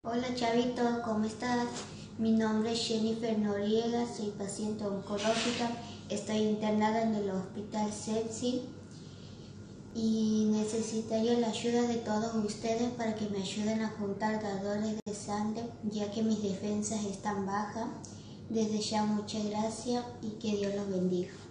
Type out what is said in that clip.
Hola Chavito, ¿cómo estás? Mi nombre es Jennifer Noriega, soy paciente oncológica, estoy internada en el Hospital Sepsi y necesitaría la ayuda de todos ustedes para que me ayuden a juntar dadores de sangre, ya que mis defensas están bajas. Desde ya muchas gracias y que Dios los bendiga.